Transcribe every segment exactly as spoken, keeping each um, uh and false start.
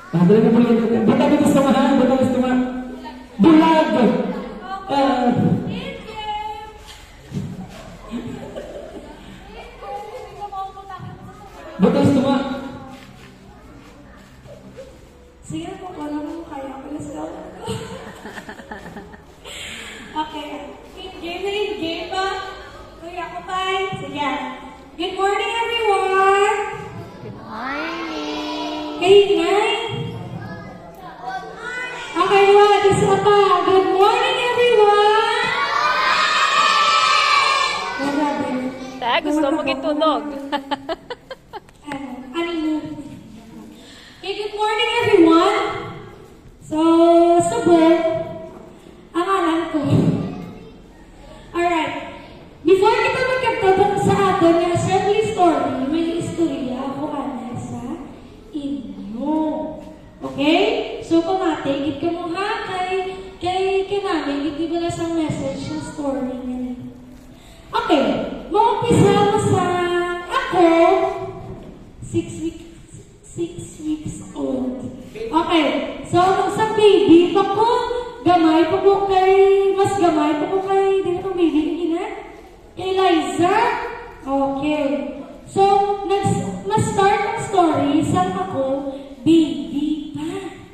Ah, dali na bulag. Bata ko gusto mo ha? Bata ko gusto mo. Bulag! Ah... Bata gusto mo. Sige po, kung ano mo kaya ko. Let's go. Okay. In-game na in-game ba? Kuya ko pa. Sige. Good morning, everyone! Good morning! Kaingay? Okay, what? Isa pa. Good morning, everyone! Grabe. Ta, gusto mo gitunog. Ano? Ano yun? Okay, good morning, everyone! So, subok, ang alam ko. Alright. Before kita magkagtabang sa atin ng assembly story, may istorya ako ana sa inyo. Okay? So, pamatigid ka mo ha kay kay kay namin, hindi ba na sa message ng story niya. Okay. Maumpisa mo sa ako, six weeks, six weeks old. Okay. So, sa baby pa ko, gamay pa ko kay, mas gamay pa ko kay, di ba itong baby ina? Kay Liza? Okay. So, mas-start ang story sa ako, baby pa.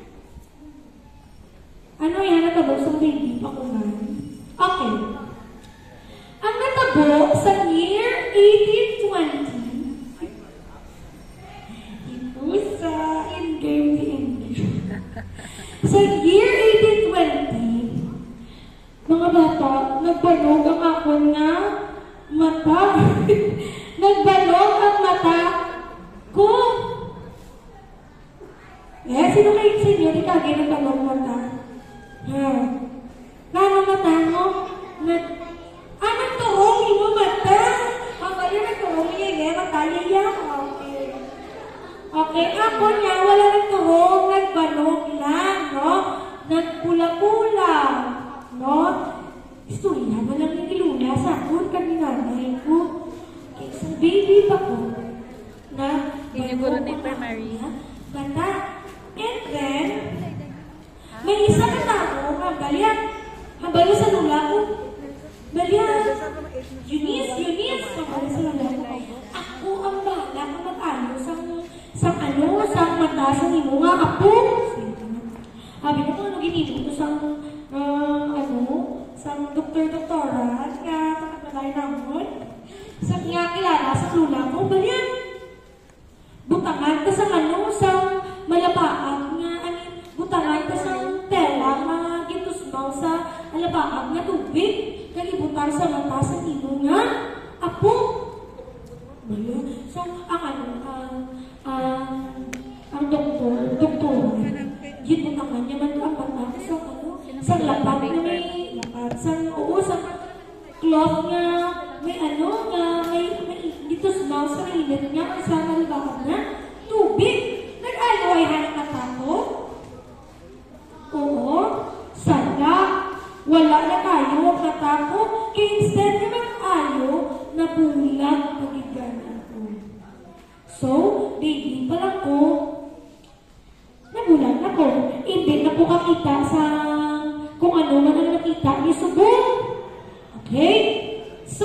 Ano yan? Natabo sa baby pa ko man? Okay. Ang natabo sa year eighteen twenty, ito sa in-game ni English. Sa year eighteen twenty, mga bata, nagbanog ang ako na mata. Nagbanog ang mata ko. Eh, sino kayo sa inyo? Di kagay nagbanog mata. Ha? Lalo mata mo? Nag... Ah, nagturong yung mata. Ang bali nagturong yung eh, mata niya. Okay. Okay, ako niya, wala nagturong, nagbanog lang, no? Nagpula-pula, no? Istorya na lang ni Luna sa akin kaninanay ko. Okay, so baby pa ko na Giniguro na yung primary. bata. And then, may isa na tao, mabalyan. Mabalyan sa lula ko. Balyan. Eunice, Eunice. Mabalyan sa lula ko. Ako ang bahala kung mag-ano sa, sa ano, sa mata, sa imo nga, ako. Sabi ko, ano ginito ko sa, uh, ano, sa doktor-doktora, nga, takatmalay naman. Sa nga kilala, sa lula ko, balyan. Butangan ka sa ano, sa malabaan nga, ano, butangan ka sa tela, nga, gitusmaw sa malabaan nga tubig, kalibutar sa mata sa ino nga, apo. Balyan. So, ang ano, ang, ang, ang doktor, doktor, gibutangan niya man ang mata sa ano, sa lapat na may, lapat, sa, oo, sa cloth nga, may ano, nga, may, may, dito sumaw sa init niya, sa malabaan na, tubig. Nag-ano ay hanap na tato? Oo, sana, wala na kayo ang natako, kaya instead na mag-ayo, nabulag pagiganan ko. So, baby pa lang ko, nabulag na ko. Hindi na po kakita sa kung ano man ang nakita ni Subong. Okay? So,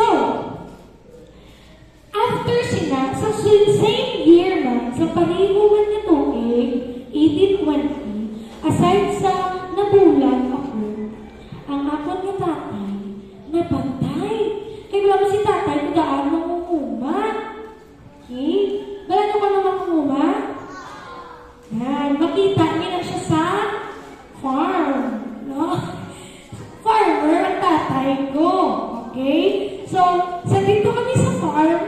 after sina, sa same year man, sa parihuman na tuig, eighteen twenty, aside sa nabulag ako, ang akon ni tatay, napantay. Kaya wala mo si tatay, kudaan mo umuma. Okay? Wala nyo ka naman umuma? Yan, makita niya na siya sa farm. No? Farmer ang tatay ko. Okay? So, sa dito kami sa farm,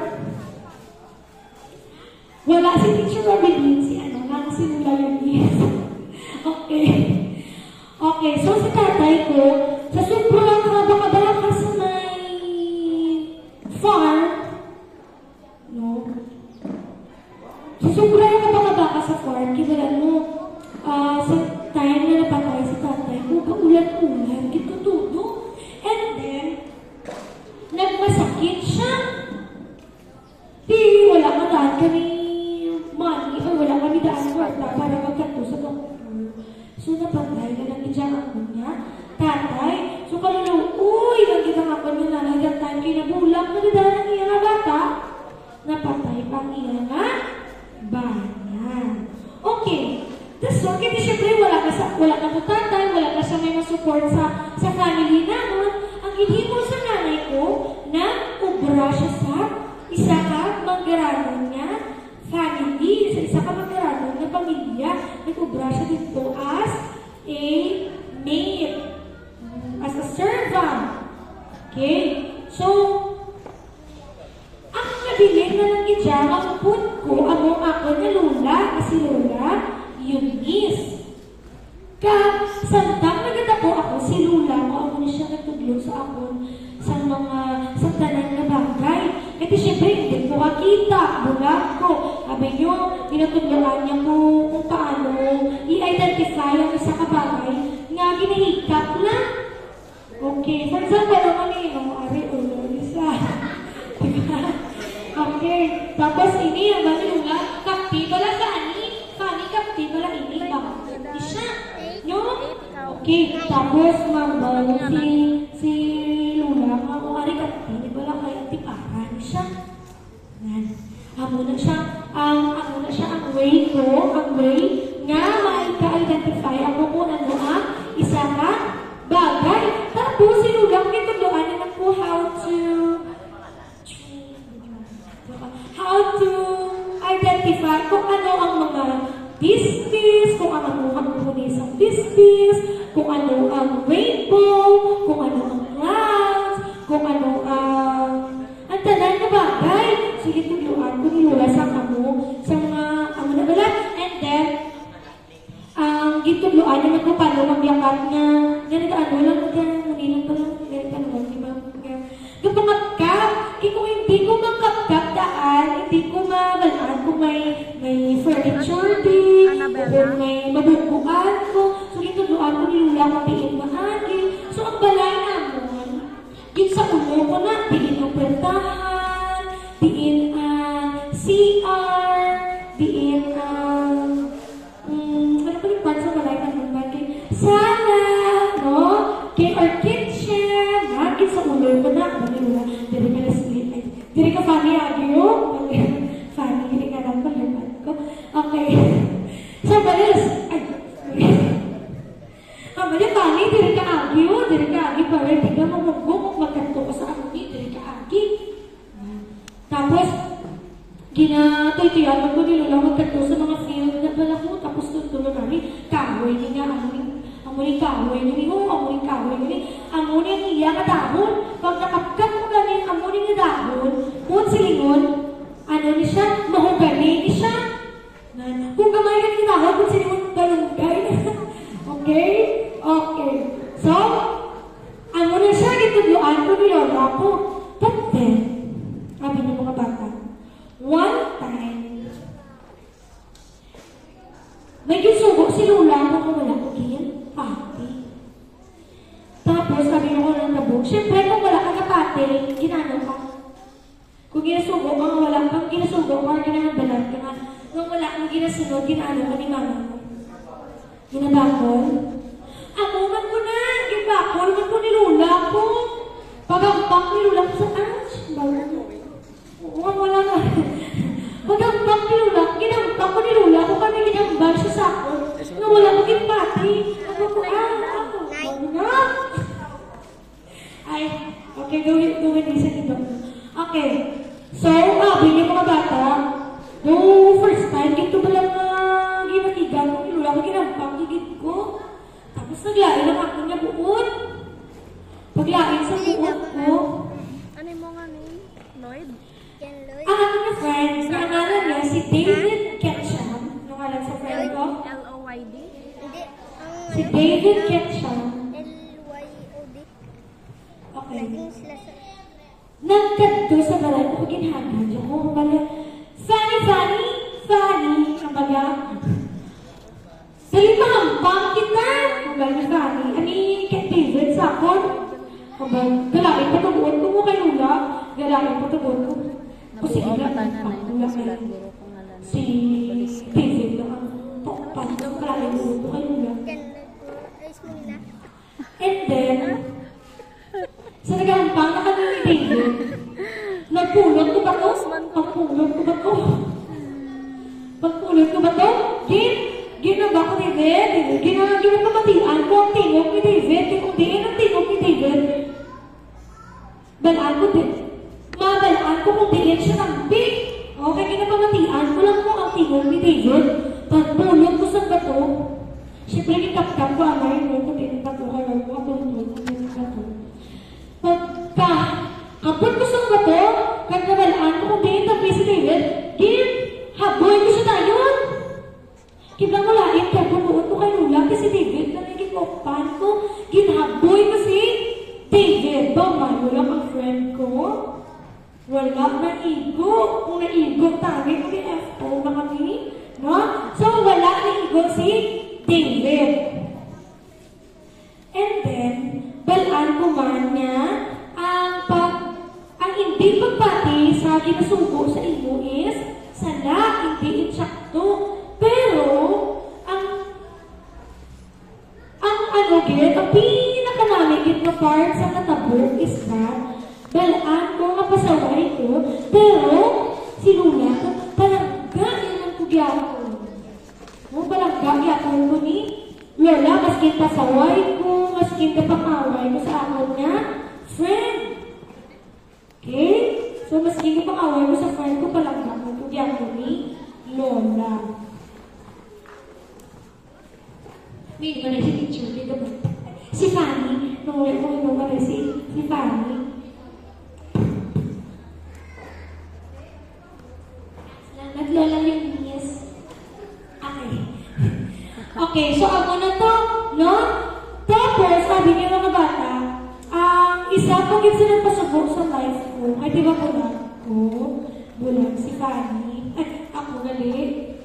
wala si Teacher Robin, si ano, lang si Mula Eunice. Okay. Okay, so sa tatay ko, sa sobrang kabaka-baka ka sa may farm, no? Sa sobrang kabaka-baka sa farm, kibalan mo, uh, sa time na napatay si tatay ko, kaulan-ulan, gitutudo. And then, nagmasakit siya. Di, wala ka daan kami money, or wala kami daan kwarta para magkanto sa doktor. tatay. So kalulu, uy, ang kita nga pa nila na time kinabulang, nagdadaan niya nga bata, napatay pa niya nga bayan. Okay. Tapos, so, kasi syempre, wala ka sa, wala ka po tatay, wala ka sa may masupport sa, sa family naman. Ang inhimo sa nanay ko, na ubra siya sa isa ka mag-grado niya family, sa isa ka mag-grado na pamilya, nag-ubra siya dito as a maid, as a servant. Okay? So, ang nabilin na lang itya, ang put ko, among ako na lula, kasi lula, Eunice. Ka, sandang nagdako ako, si Lula, kung ako na siya natudlo sa ako sa mga sandanan na bagay. Kasi syempre, hindi ko makita, bulag ko. Sabi nyo, tinatudloan niya ko kung paano i-identify ang isa ka bagay nga ginahikap na. Okay, for example, naman eh, ang ari, ulo, isa. Diba? Okay, tapos ini, ang bali Lula, kapti, wala ka ani. Kani kapti wala ini ba? Di siya. No? Okay. Tapos mambang si si Lula nga kung kani kapti di wala kay tiparan siya. Nan. Amo na siya ang amo na siya ang way ko, ang way nga maika-identify ako kung ano ang isa ka bagay. Tapos si Lula kito doon na ko how to how to identify kung ano ang mga dispis, kung ano ang punis ang dispis, kung ano ang rainbow, kung ano ang clouds, kung ano ang ang tanan na bagay. Sige, tuluan ko nilula sa kamo, sa mga ano na balat. And then, ang um, gituluan naman ko paano magyakat nga, nga nag-ano lang, nag-munilang pa lang, nag-ano, di ba? Kapangagkap, kung hindi ko magkapkap daan, hindi ko mabalaan kung may may furniture din, kung may mabubuan ko, so gituluan ko nilula mapiin mahagi. So ang balay namon, yun sa ulo ko na, diin ang pwentahan, diin ang C R, diin ang, um, ano pa yung part sa balay namon ba? Sala, no? Kay our kitchen, hagit sa ulo ko na, nilula, diri ka na split, diri ka funny agyo, funny, diri ka lang palaman ko. Okay. So, balis, ay, ah, bali, funny, diri ka agyo, diri ka agyo, para di ka mamugong, magkanto ko sa agyo, diri ka agyo. Tapos, ginatuytuyan ko nilula, magkanto sa mga field na pala ko, tapos tutulong kami, kahoy ni nga, amoy, amoy kahoy ni ho, amoy kahoy ni, amoy ni iya ka dahon, pag nakapkat mo ganin, amoy ni dahon, kung silingon, ano ni siya, mahugani ni siya. Kung gamay na kinahon, kung silingon, dalunggay. Okay? Okay. So, ano na siya, gitudloan ko nilola ko. But then, sabi ng mga bata, one time, may gisugo si Lula ko kung wala ko gin, pati. Tapos, sabi ng mga nabog, syempre kung wala ka kapati, ginano ka. Kung ginasugo, mga wala kang ginasugo, or ginahambalan ka nga, kung wala kang ginasunod, ginano ka ni mama mo. Ginabakol. Amuman ko na, ginabakol man ko ni Lula ko. Pagambak ni Lula ko sa arch. Bawa mo. Oo, wala na. Pagambak ni Lula, ginambak ko ni Lula ko, kami ginambak siya sa ako. Nga wala ko ginpati. Ano ko, ah, ako. Bawa na. Ay, okay, gawin, gawin isa dito. Okay. So, ah, bilhin mga bata, no, first time, gito ba lang uh, ginatigan ko, nilula ko, ginampang, gigit ko. Tapos naglain ang ako niya buod. Paglain sa buod ko. Ano mo nga ni Lloyd? Ang aking na friend, na ngalan niya, si David Ketchum. Ano ngalan sa friend ko? L O Y D? Hindi. Ang Si David Ketchum. L Y O D. Okay. Naging sila sa... Nagkadto sa balay ko, ginhagan niya ko. Baga, Fanny, Fanny, Fanny, ang baga. Dali mahambang kita. Ang baga, Fanny. Ani, kay David sa akon. Ang baga, galawin pa tubuan ko mo kay Lula. Galawin pa tubuan ko. Kasi Nabuo ila, ka na na ang sulat guro ko nga lang. si David lang ang tokpan. Galawin mo ko kay Lula. Yan, nag-ayos mo nila. And then, sa nagampang na kami ni David, nagpulot ko ba to? Pagpulot ko ba to? Pagpulot ko ba to? Gin, ginaba ko ni David. Gina, ginapamatian ko ang tingog ni David. Kung diin ang tingog ni David, balaan ko din. Mabalaan ko kung diin siya ng big. Okay, ginapamatian ko lang po ang tingog ni David. Pagpulot ko sa bato, siyempre kitap-tap ko ang lain mo. Kung diin bato, kaya ko ako nung bato. Pagka, kapag ko sa bato, kag nabalaan ko kung diin tabi si David, gin, haboy ko siya tayon. Kiblang ko lain, kaya bunuot ko kay Lula, kasi David, na naging kokpan ko, ginhaboy ko si David. Bawal, wala ang friend ko. Wala, naigo. Kung naigo, tabi ko ni F O na kami. No? So, wala naigo si David. And then, balaan ko man niya ang pag, ang hindi pagpati sa ginasugo sa ino is, sala, hindi insakto. Pero, ang, ang ano git, ang pinakamaligit na part sa natabo is that, balaan ko nga pasaway ko, pero, si Lula, palangga yun ang kugyako. No, palangga yun ko ni Lola, maskin pasaway ko, maskin kapangaway ko sa akon niya, friend. Okay? So, maskin kapangaway ko sa friend ko, palangga ko kugyako ni Lola. May naman na si teacher, di ba? Si Fanny, nung ulit ko ito ba si, si Fanny. Salamat, Lola Eunice. Okay. Okay, so ako na to, no? Tapos, sabi niya mga bata, ang um, isa pag yung sila pasubok sa life ko, ay di ba bulag ko? Bulag si Fanny. Ay, ako gali.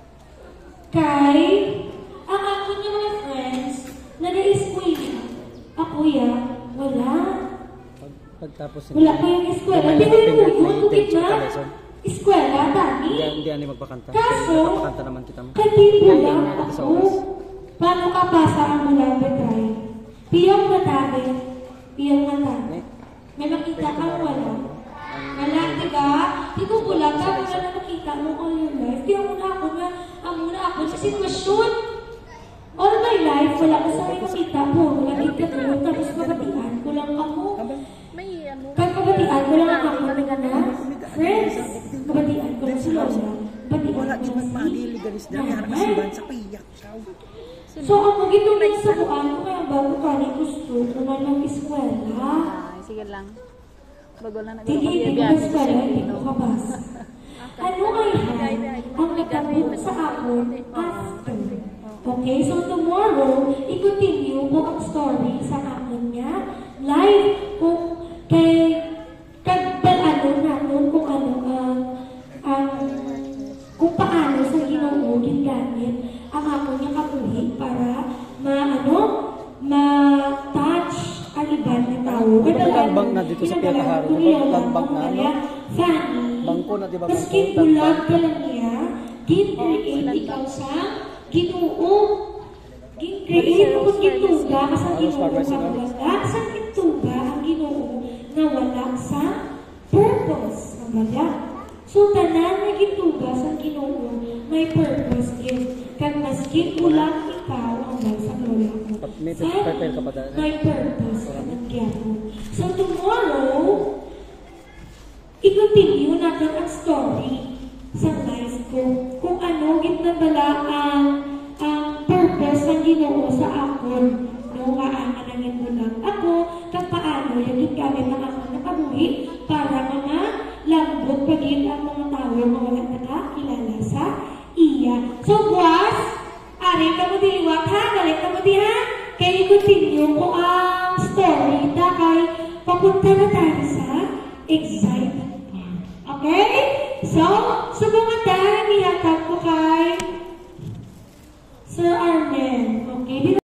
Kay, ang ako niya mga friends, nag-i-school niya. Ako ya, wala. Pag, pagtapos Wala pa yung eskwela. Hindi ko yung yun, kukit na. Eskwela, dami. Hindi, hindi ani magpakanta. Kaso, magpakanta naman kita. kati bulang ako. Paano ka pasa ang mulapit ay? Piyong natabi. Piyong natabi. May makita kang wala. Wala, diba? Di ko bulang ka, wala na makita mo all your life. Kaya muna ako na, ang muna ako sa sitwasyon. All my life, wala ko sa may makita mo. Wala kita ko, tapos mabatian ko lang ako. May ano. Kag mabatian ko lang ako na friends. Mabatian ko lang si Lola. Mabatian Wala ko di lang man si magiligalis na may harap siban sa piyak. So, ako gitong sa buwan ko kaya bago ka ni gusto ko na ng eskwela. Ay, sige lang. Bago lang na Tigil ko eskwela, hindi ko kabasa. Ano ay ang nagkabot sa akin after? Okay, so tomorrow, i-continue ko ang story sa akin niya. Live kung kay kagdalano natin kung ano ang ang kung paano sa Ginoo gingamit ang ako niya kapuhi para ma-ano, ma-touch ang ibang na tao. Naglambang na dito sa Piyakaharo. Naglambang na, ano? Fanny, Bangko na, di ba? maskin Bangko, bulag lambang. ka lang niya, gin-create ikaw sa Ginoo. Gin-create mo kung gituga ka sa Ginoo ka wala sa gituga ang Ginoo na wala sa purpose. Ang wala. So, tanan na gituga sa Ginoo may purpose yun. Kag maskin bulag ikaw ang wala sa lola ko. May Sa prepare ka pa dahil. may purpose ang gyako. So, tomorrow, i-continue natin ang story sa life ko. Kung ano, gitnabala ang ang purpose ng Ginoo sa akon. No, kaan na nangin mo lang ako, kung paano yung gamit ng ako nakabuhi para mga lambot pagin ang mga tao na wala nakakilala sa iya. So, buwas, ari ka mo diliwat ha, galit ka mo di ha, kaya i-continue ko ang story na kay papunta na tayo sa excitement part. Okay? So, sa mga tayo, niyatag ko kay Sir Arnel. Okay?